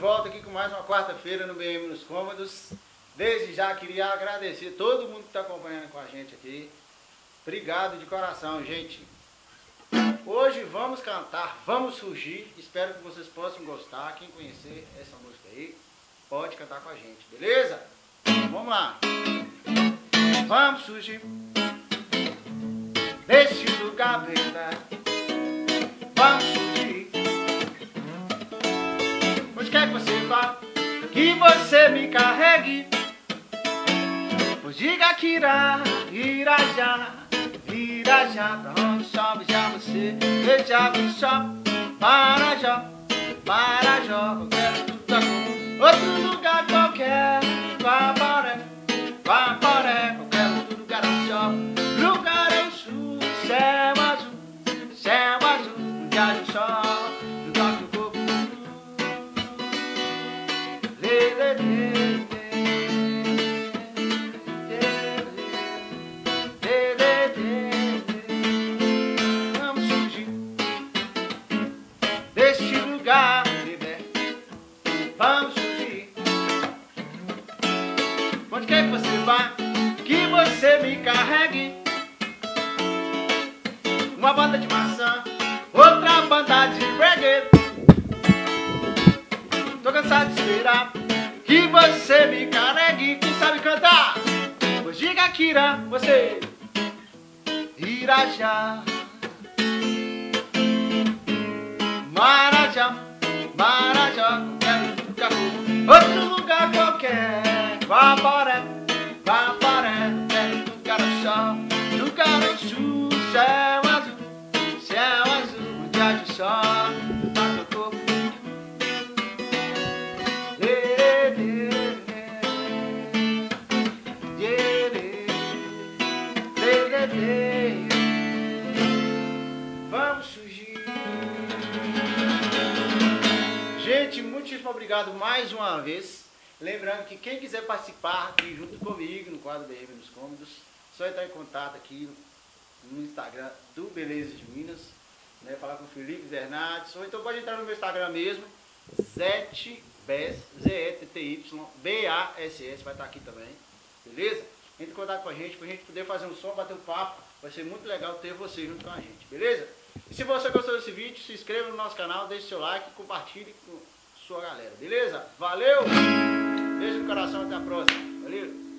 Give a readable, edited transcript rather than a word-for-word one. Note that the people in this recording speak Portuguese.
volta aqui com mais uma quarta-feira no BM nos Cômodos. Desde já queria agradecer todo mundo que está acompanhando com a gente aqui. Obrigado de coração, gente. Hoje vamos cantar, vamos surgir. Espero que vocês possam gostar. Quem conhecer essa música aí, pode cantar com a gente, beleza? Vamos lá. Vamos surgir deste lugar verdade. Vamos surgir. Onde quer que você vá, que você me carregue. Pois diga que irá já, pra onde chove já você, veja o sol, Marajó, qualquer outro lugar qualquer, Guaporé, qualquer outro lugar ao sol, lugar ao sul, céu azul, um dia de sol, no toque do corpo, lê, lê, lê. Deste lugar, bebê, vamos surgir. Onde quer que você vá, que você me carregue. Uma banda de maçã, outra banda de reggae. Tô cansado de esperar que você me carregue. Quem sabe cantar? Pois diga que irá, você irá já. Marajó, outro lugar qualquer, Guaporé, qualquer lugar ao sol, lugar ao sul, céu azul, um dia de sol, toca o corpo, lê, lê, lê, lê, vamos surgir. Gente, muitíssimo obrigado mais uma vez. Lembrando que quem quiser participar aqui junto comigo no quadro BM nos Cômodos, só entrar em contato aqui no Instagram do Beleza de Minas, né, falar com o Felipe Bernardes, ou então pode entrar no meu Instagram mesmo, ZETTY, ZETTY, vai estar aqui também, beleza? Entre em contato com a gente, pra gente poder fazer um som, bater um papo, vai ser muito legal ter você junto com a gente, beleza? E se você gostou desse vídeo, se inscreva no nosso canal, deixe seu like e compartilhe com sua galera, beleza? Valeu! Beijo no coração, até a próxima. Valeu!